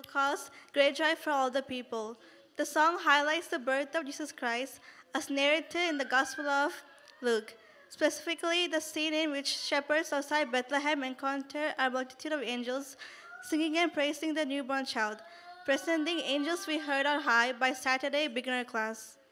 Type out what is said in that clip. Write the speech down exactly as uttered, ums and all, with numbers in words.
cause great joy for all the people. The song highlights the birth of Jesus Christ as narrated in the Gospel of Luke, specifically the scene in which shepherds outside Bethlehem encounter a multitude of angels singing and praising the newborn child. Presenting Angels We Heard on High by Saturday Beginner Class.